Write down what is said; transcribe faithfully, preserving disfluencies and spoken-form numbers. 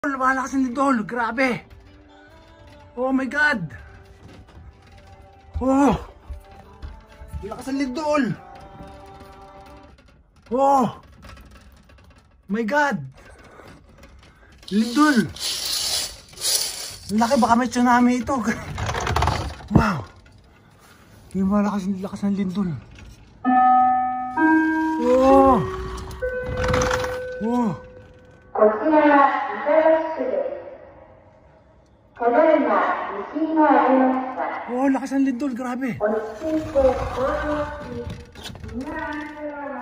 Lumalakas ng lindol, grabe. Oh my god. Oh, lakas ng lindol. Oh my god, lindol. Laki, baka may tsunami ito. Wow, yung malakas ng lakas ng lindol. Oh, oh. Oh, lakas ng lindol, grabe.